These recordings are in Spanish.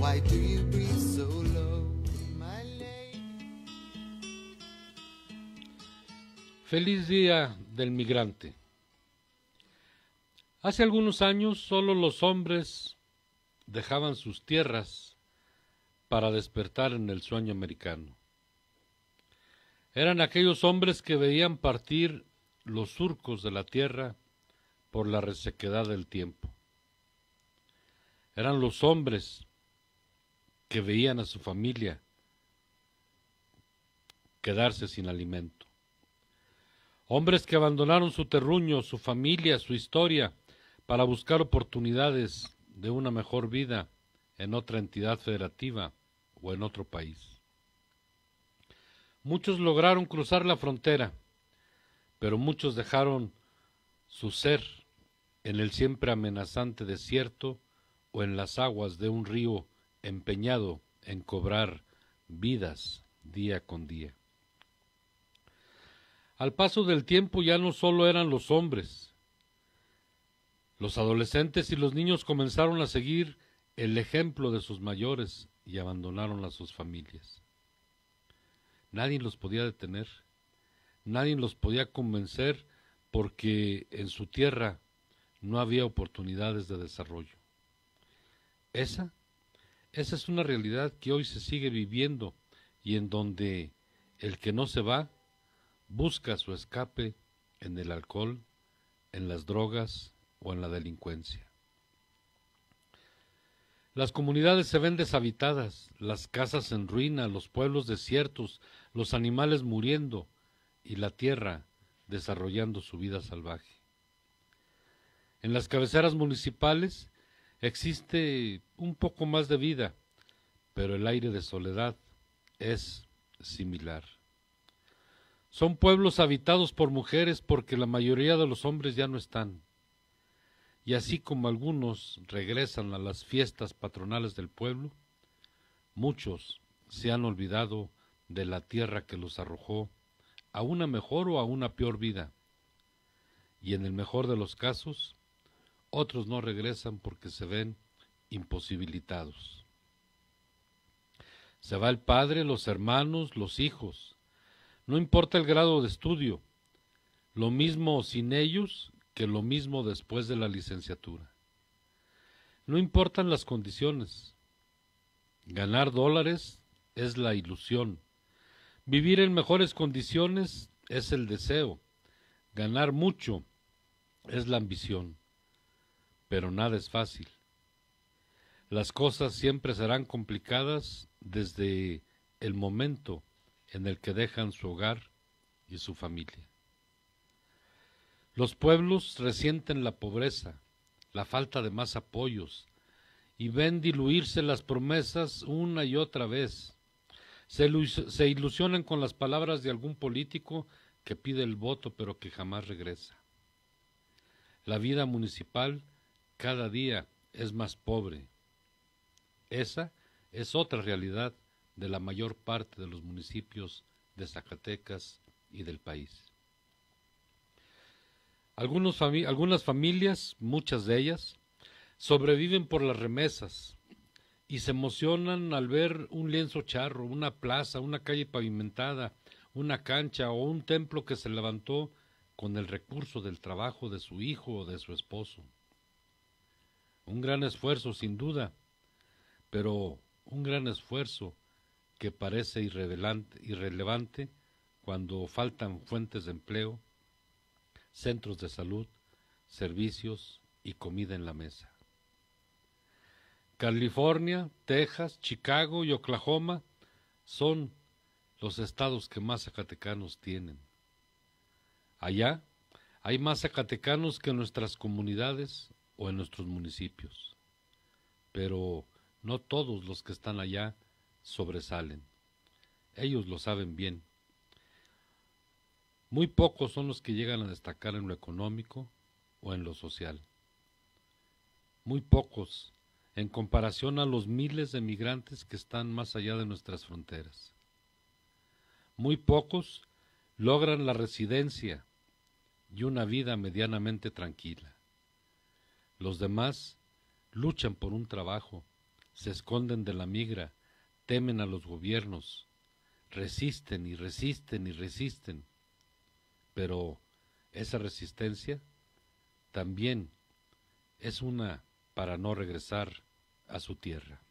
Why do you breathe so low, my lady? Feliz Día del Migrante. Hace algunos años solo los hombres dejaban sus tierras para despertar en el sueño americano. Eran aquellos hombres que veían partir los surcos de la tierra por la resequedad del tiempo. Eran los hombres que veían a su familia quedarse sin alimento. Hombres que abandonaron su terruño, su familia, su historia, para buscar oportunidades de una mejor vida en otra entidad federativa o en otro país. Muchos lograron cruzar la frontera, pero muchos dejaron su ser en el siempre amenazante desierto o en las aguas de un río empeñado en cobrar vidas día con día. Al paso del tiempo ya no solo eran los hombres. Los adolescentes y los niños comenzaron a seguir el ejemplo de sus mayores y abandonaron a sus familias. Nadie los podía detener, nadie los podía convencer porque en su tierra no había oportunidades de desarrollo. Esa es una realidad que hoy se sigue viviendo y en donde el que no se va busca su escape en el alcohol, en las drogas o en la delincuencia. Las comunidades se ven deshabitadas, las casas en ruina, los pueblos desiertos, los animales muriendo y la tierra desarrollando su vida salvaje. En las cabeceras municipales existe un poco más de vida, pero el aire de soledad es similar. Son pueblos habitados por mujeres porque la mayoría de los hombres ya no están. Y así como algunos regresan a las fiestas patronales del pueblo, muchos se han olvidado de la tierra que los arrojó a una mejor o a una peor vida. Y en el mejor de los casos, otros no regresan porque se ven imposibilitados. Se va el padre, los hermanos, los hijos. No importa el grado de estudio, lo mismo sin ellos que lo mismo después de la licenciatura. No importan las condiciones. Ganar dólares es la ilusión. Vivir en mejores condiciones es el deseo. Ganar mucho es la ambición. Pero nada es fácil. Las cosas siempre serán complicadas desde el momento en el que dejan su hogar y su familia. Los pueblos resienten la pobreza, la falta de más apoyos, y ven diluirse las promesas una y otra vez. Se ilusionan con las palabras de algún político que pide el voto pero que jamás regresa. La vida municipal cada día es más pobre. Esa es otra realidad de la mayor parte de los municipios de Zacatecas y del país. Algunas familias, muchas de ellas, sobreviven por las remesas y se emocionan al ver un lienzo charro, una plaza, una calle pavimentada, una cancha o un templo que se levantó con el recurso del trabajo de su hijo o de su esposo. Un gran esfuerzo, sin duda, pero un gran esfuerzo que parece irrelevante cuando faltan fuentes de empleo, centros de salud, servicios y comida en la mesa. California, Texas, Chicago y Oklahoma son los estados que más zacatecanos tienen. Allá hay más zacatecanos que en nuestras comunidades o en nuestros municipios, pero no todos los que están allá sobresalen. Ellos lo saben bien. Muy pocos son los que llegan a destacar en lo económico o en lo social. Muy pocos en comparación a los miles de migrantes que están más allá de nuestras fronteras. Muy pocos logran la residencia y una vida medianamente tranquila. Los demás luchan por un trabajo, se esconden de la migra, temen a los gobiernos, resisten y resisten y resisten, pero esa resistencia también es una para no regresar a su tierra.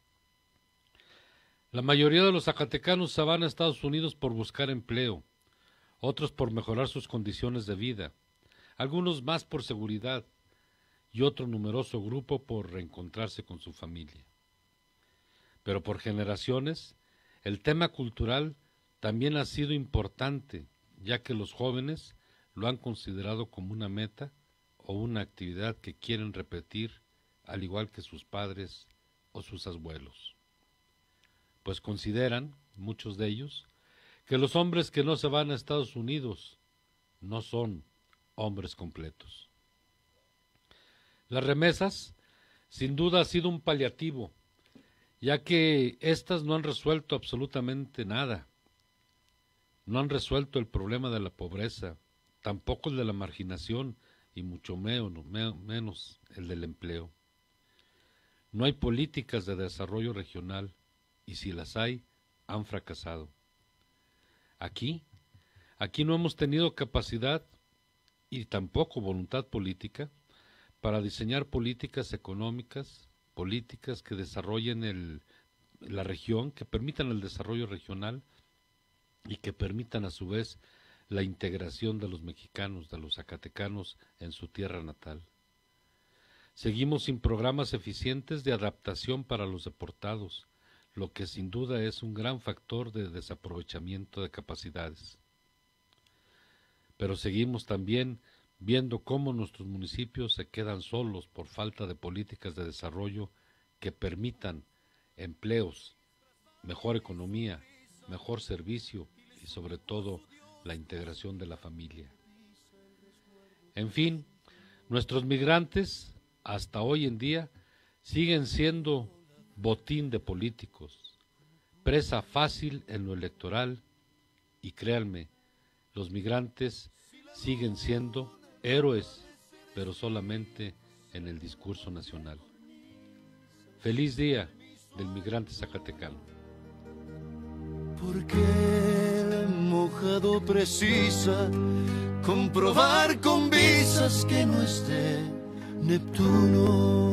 La mayoría de los zacatecanos se van a Estados Unidos por buscar empleo, otros por mejorar sus condiciones de vida, algunos más por seguridad y otro numeroso grupo por reencontrarse con su familia. Pero por generaciones, el tema cultural también ha sido importante, ya que los jóvenes lo han considerado como una meta o una actividad que quieren repetir, al igual que sus padres o sus abuelos. Pues consideran, muchos de ellos, que los hombres que no se van a Estados Unidos no son hombres completos. Las remesas, sin duda, ha sido un paliativo, ya que éstas no han resuelto absolutamente nada. No han resuelto el problema de la pobreza, tampoco el de la marginación y mucho menos el del empleo. No hay políticas de desarrollo regional y si las hay, han fracasado. Aquí no hemos tenido capacidad y tampoco voluntad política para diseñar políticas económicas, políticas que desarrollen la región, que permitan el desarrollo regional y que permitan a su vez la integración de los mexicanos, de los zacatecanos en su tierra natal. Seguimos sin programas eficientes de adaptación para los deportados, lo que sin duda es un gran factor de desaprovechamiento de capacidades. Pero seguimos también viendo cómo nuestros municipios se quedan solos por falta de políticas de desarrollo que permitan empleos, mejor economía, mejor servicio y sobre todo la integración de la familia. En fin, nuestros migrantes hasta hoy en día siguen siendo botín de políticos, presa fácil en lo electoral y créanme, los migrantes siguen siendo héroes, pero solamente en el discurso nacional. Feliz día del migrante zacatecano. Porque el mojado precisa comprobar con visas que no esté Neptuno.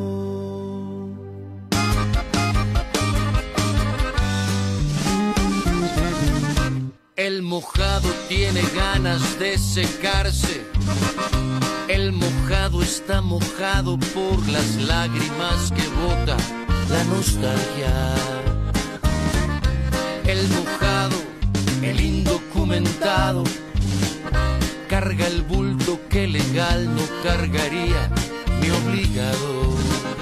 El mojado tiene ganas de secarse. El mojado está mojado por las lágrimas que bota la nostalgia. El mojado, el indocumentado, carga el bulto que legal no cargaría mi obligado.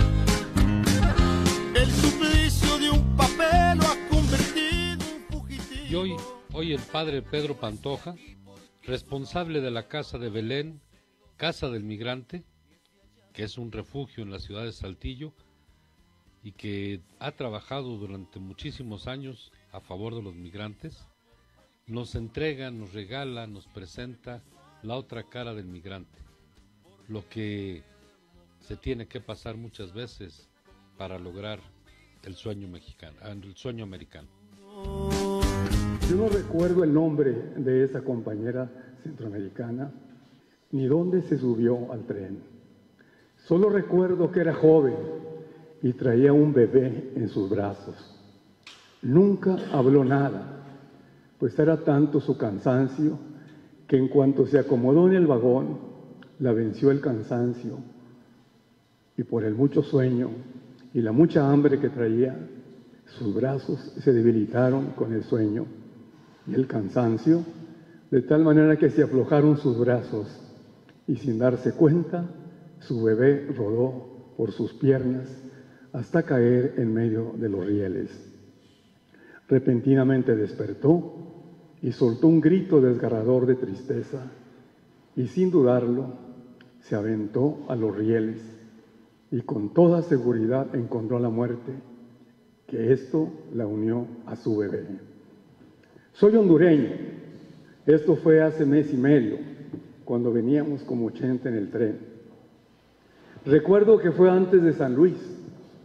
El suplicio de un papel lo ha convertido en fugitivo. Y hoy el padre Pedro Pantoja, responsable de la Casa de Belén, Casa del Migrante, que es un refugio en la ciudad de Saltillo y que ha trabajado durante muchísimos años a favor de los migrantes, nos entrega, nos regala, nos presenta la otra cara del migrante, lo que se tiene que pasar muchas veces para lograr el sueño mexicano, el sueño americano. Yo no recuerdo el nombre de esa compañera centroamericana, ni dónde se subió al tren. Solo recuerdo que era joven y traía un bebé en sus brazos. Nunca habló nada, pues era tanto su cansancio que en cuanto se acomodó en el vagón, la venció el cansancio y por el mucho sueño y la mucha hambre que traía, sus brazos se debilitaron con el sueño y el cansancio, de tal manera que se aflojaron sus brazos y sin darse cuenta, su bebé rodó por sus piernas hasta caer en medio de los rieles. Repentinamente despertó y soltó un grito desgarrador de tristeza y sin dudarlo se aventó a los rieles y con toda seguridad encontró la muerte, que esto la unió a su bebé. Soy hondureño. Esto fue hace mes y medio, cuando veníamos como 80 en el tren. Recuerdo que fue antes de San Luis.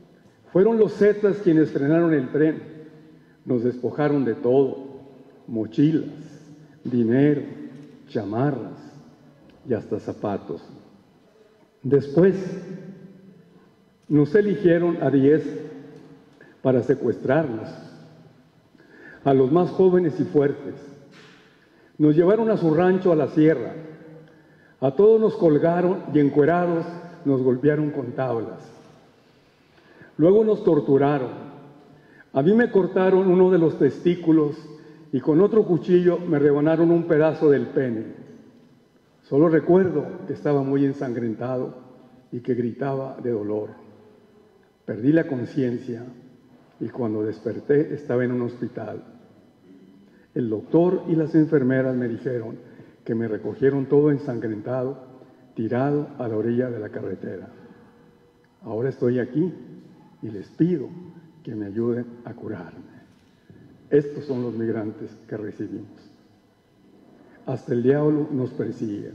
Fueron los zetas quienes frenaron el tren. Nos despojaron de todo: mochilas, dinero, chamarras y hasta zapatos. Después nos eligieron a 10 para secuestrarnos, a los más jóvenes y fuertes. Nos llevaron a su rancho a la sierra. A todos nos colgaron y encuerados nos golpearon con tablas. Luego nos torturaron. A mí me cortaron uno de los testículos y con otro cuchillo me rebanaron un pedazo del pene. Solo recuerdo que estaba muy ensangrentado y que gritaba de dolor. Perdí la conciencia y cuando desperté estaba en un hospital. El doctor y las enfermeras me dijeron que me recogieron todo ensangrentado, tirado a la orilla de la carretera. Ahora estoy aquí y les pido que me ayuden a curarme. Estos son los migrantes que recibimos. Hasta el diablo nos persigue.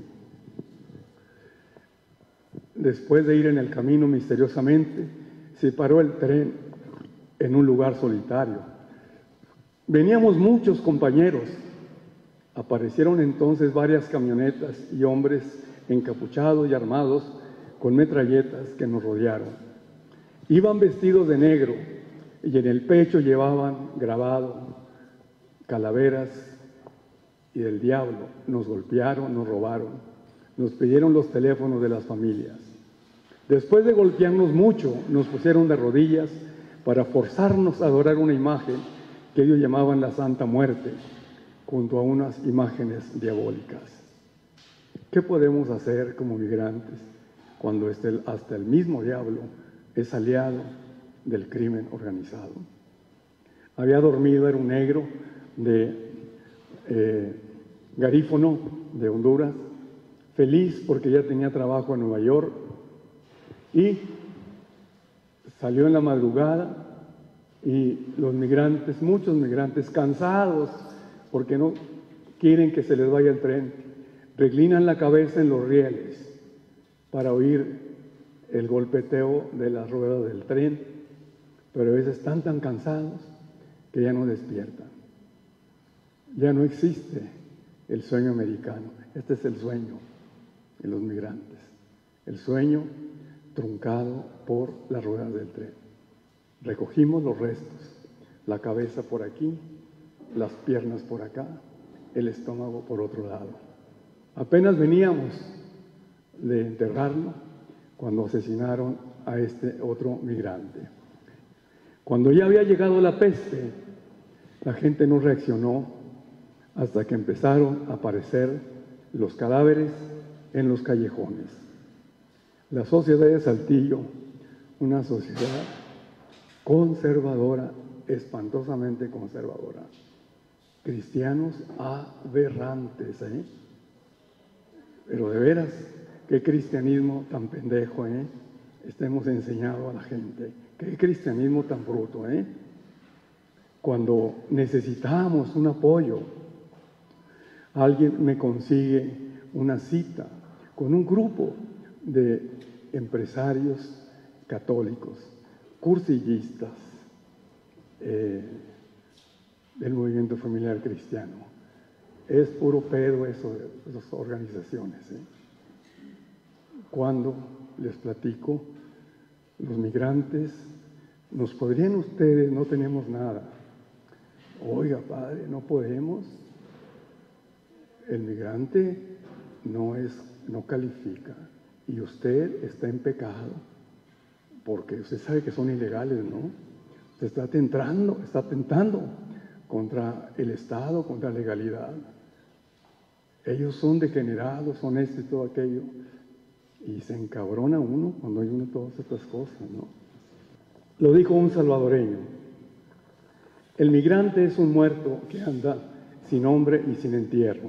Después de ir en el camino misteriosamente, se paró el tren en un lugar solitario. Veníamos muchos compañeros. Aparecieron entonces varias camionetas y hombres encapuchados y armados con metralletas que nos rodearon. Iban vestidos de negro y en el pecho llevaban grabado calaveras y del diablo. Nos golpearon, nos robaron, nos pidieron los teléfonos de las familias. Después de golpearnos mucho, nos pusieron de rodillas para forzarnos a adorar una imagen que ellos llamaban la Santa Muerte, junto a unas imágenes diabólicas. ¿Qué podemos hacer como migrantes cuando hasta el mismo diablo es aliado del crimen organizado? Había dormido, era un negro de Garífono, de Honduras, feliz porque ya tenía trabajo en Nueva York, y salió en la madrugada y los migrantes, muchos migrantes cansados porque no quieren que se les vaya el tren, reclinan la cabeza en los rieles para oír el golpeteo de las ruedas del tren, pero a veces están tan cansados que ya no despiertan. Ya no existe el sueño americano. Este es el sueño de los migrantes, el sueño truncado por las ruedas del tren. Recogimos los restos, la cabeza por aquí, las piernas por acá, el estómago por otro lado. Apenas veníamos de enterrarlo cuando asesinaron a este otro migrante. Cuando ya había llegado la peste, la gente no reaccionó hasta que empezaron a aparecer los cadáveres en los callejones. La sociedad de Saltillo, una sociedad conservadora, espantosamente conservadora. Cristianos aberrantes, ¿eh? Pero de veras, qué cristianismo tan pendejo, ¿eh? Hemos enseñado a la gente. Qué cristianismo tan bruto, ¿eh? Cuando necesitamos un apoyo, alguien me consigue una cita con un grupo de empresarios católicos, cursillistas, del movimiento familiar cristiano. Es puro pedo eso de esas organizaciones, ¿eh? Cuando les platico, los migrantes, ¿nos podrían ustedes? No tenemos nada. Oiga, padre, no podemos. El migrante no califica y usted está en pecado porque usted sabe que son ilegales, ¿no? Usted está atentando contra el Estado, contra la legalidad. Ellos son degenerados, son esto y todo aquello. Y se encabrona uno cuando hay uno todas estas cosas, ¿no? Lo dijo un salvadoreño. El migrante es un muerto que anda sin nombre y sin entierro.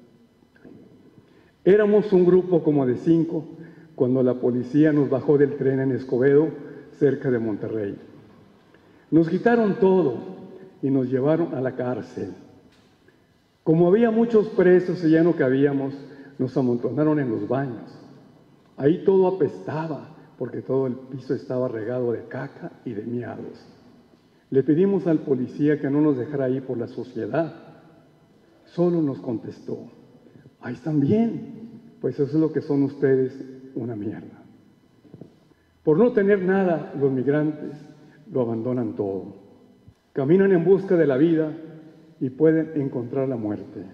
Éramos un grupo como de 5 cuando la policía nos bajó del tren en Escobedo, cerca de Monterrey. Nos quitaron todo y nos llevaron a la cárcel. Como había muchos presos y ya no cabíamos, nos amontonaron en los baños. Ahí todo apestaba porque todo el piso estaba regado de caca y de miados. Le pedimos al policía que no nos dejara ir por la suciedad. Solo nos contestó: ahí están bien, pues eso es lo que son ustedes, una mierda. Por no tener nada, los migrantes lo abandonan todo. Caminan en busca de la vida y pueden encontrar la muerte.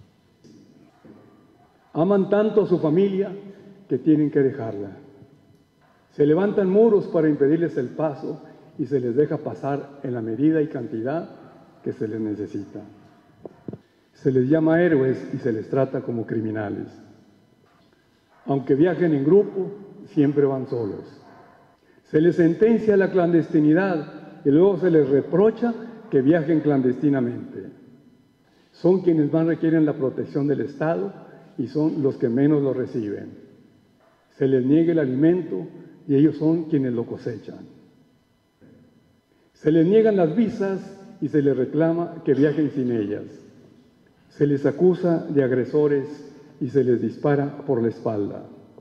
Aman tanto a su familia que tienen que dejarla. Se levantan muros para impedirles el paso y se les deja pasar en la medida y cantidad que se les necesita. Se les llama héroes y se les trata como criminales. Aunque viajen en grupo, siempre van solos. Se les sentencia a la clandestinidad y luego se les reprocha que viajen clandestinamente. Son quienes más requieren la protección del Estado y son los que menos lo reciben. Se les niega el alimento y ellos son quienes lo cosechan. Se les niegan las visas y se les reclama que viajen sin ellas. Se les acusa de agresores y se les dispara por la espalda.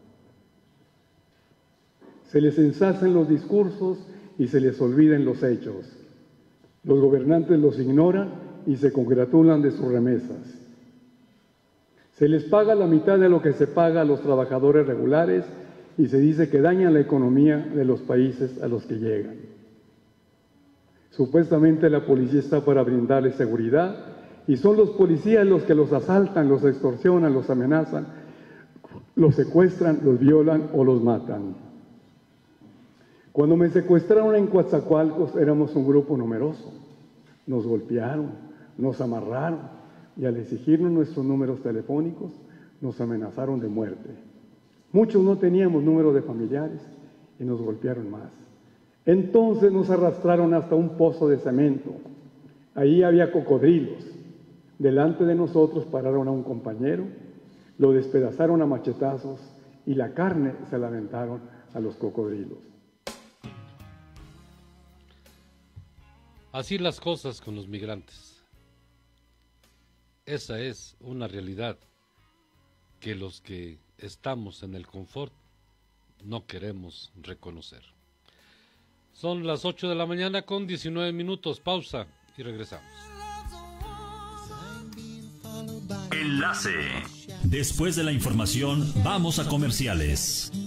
Se les ensalzan los discursos y se les olvidan los hechos. Los gobernantes los ignoran y se congratulan de sus remesas. Se les paga la mitad de lo que se paga a los trabajadores regulares y se dice que dañan la economía de los países a los que llegan. Supuestamente la policía está para brindarles seguridad y son los policías los que los asaltan, los extorsionan, los amenazan, los secuestran, los violan o los matan. Cuando me secuestraron en Coatzacoalcos éramos un grupo numeroso. Nos golpearon, nos amarraron y al exigirnos nuestros números telefónicos nos amenazaron de muerte. Muchos no teníamos números de familiares y nos golpearon más. Entonces nos arrastraron hasta un pozo de cemento. Ahí había cocodrilos. Delante de nosotros pararon a un compañero, lo despedazaron a machetazos y la carne se la aventaron a los cocodrilos. Así las cosas con los migrantes. Esa es una realidad que los que estamos en el confort no queremos reconocer. Son las 8 de la mañana con 19 minutos. Pausa y regresamos. Enlace. Después de la información, vamos a comerciales.